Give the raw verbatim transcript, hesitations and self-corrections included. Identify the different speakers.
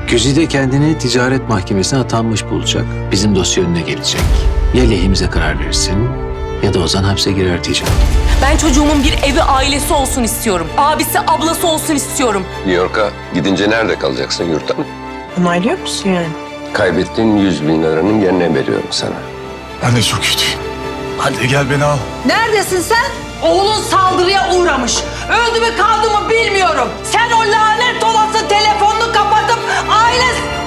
Speaker 1: Güzide kendini ticaret mahkemesine atanmış bulacak. Bizim dosya önüne gelecek. Ya lehimize karar verirsin ya da Ozan hapse girer diyeceğim.
Speaker 2: Ben çocuğumun bir evi, ailesi olsun istiyorum. Abisi, ablası olsun istiyorum.
Speaker 3: New York'a gidince nerede kalacaksın yurtta?
Speaker 4: Onaylıyor musun yani?
Speaker 3: Kaybettiğin yüz bin liranın yerine veriyorum sana.
Speaker 5: Ben de çok kötüyüm. Hadi gel beni al.
Speaker 6: Neredesin sen? Oğlun saldırıya uğramış. Öldü mü kaldı mı bilmiyorum. Sen o lanet olası telefonunu kapatıp aile...